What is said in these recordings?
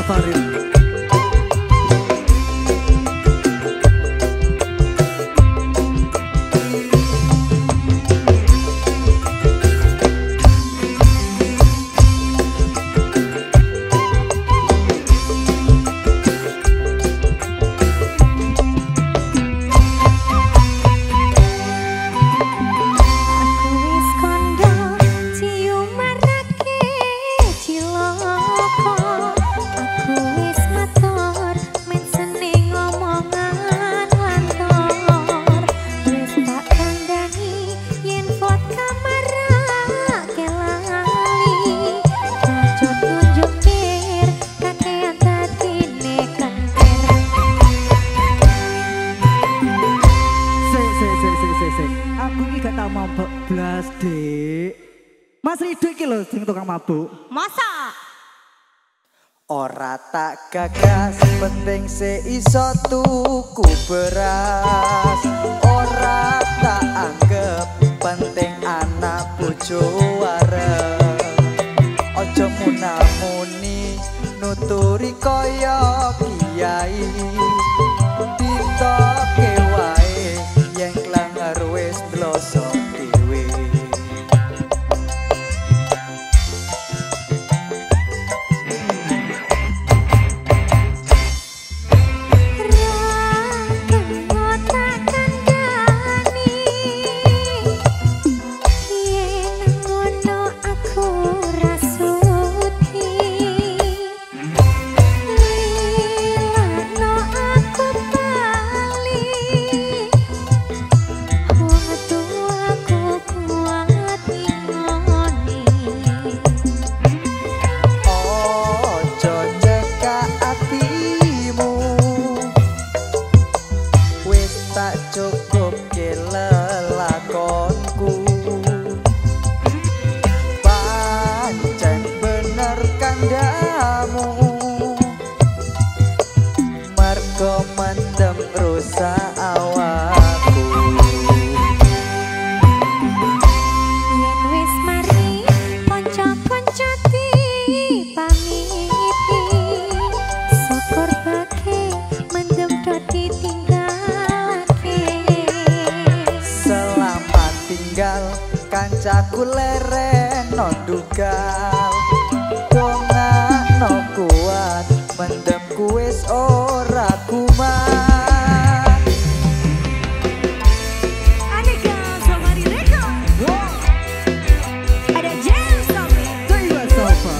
Farid. Aku ini gak tau mabuk blas, Dik. Mas Rido iki lho sing tukang mabuk. Masa? Ora tak gagas, penting seiso tuku beras. Ora tak anggap, penting anak bojo wareng. Ojo munamuni, nuturi kaya kiai. Ditoke wae, yang klangar wis blosok dhewe. Cukup ke lelakonku, pancen bener kandamu, mergo mendem rusak awakku. Yen wis mari kanca-kanca dipamiti, syukur bake mendem do ditinggal. Kancaku leren no dugal, dongakno kuat, mendem kuwis ora kumat. Aneka Safari Record. Ada Jam Safari. Dewa Safa.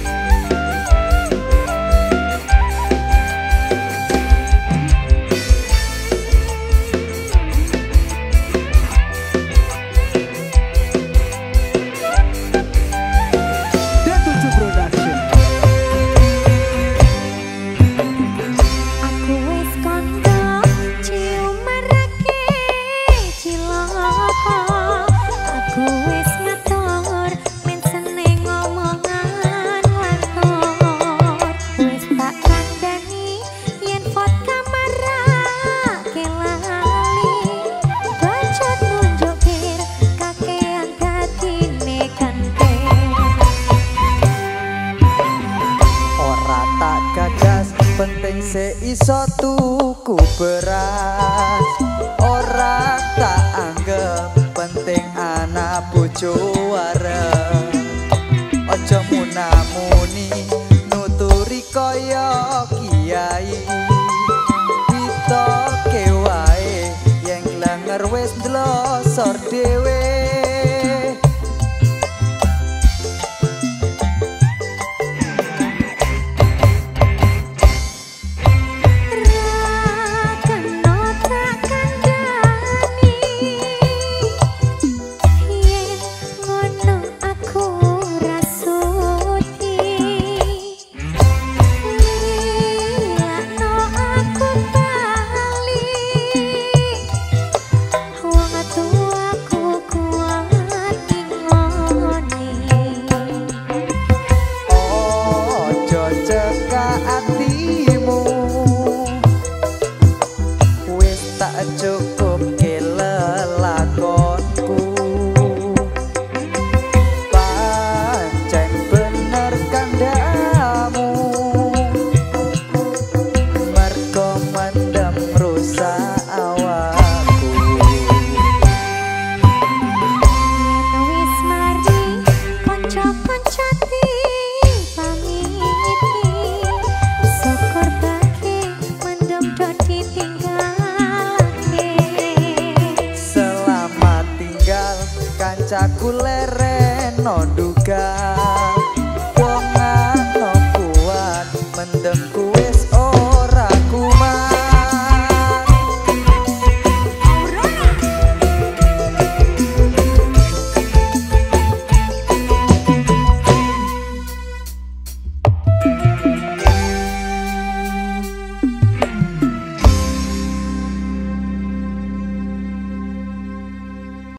Penting seiso tuku beras. Ora tak anggap, penting anak bojo wareng. Ojo munamuni, nuturi kaya kiai. Ditoke wae, yang lenger wis ndlosor dhewe. bocah kula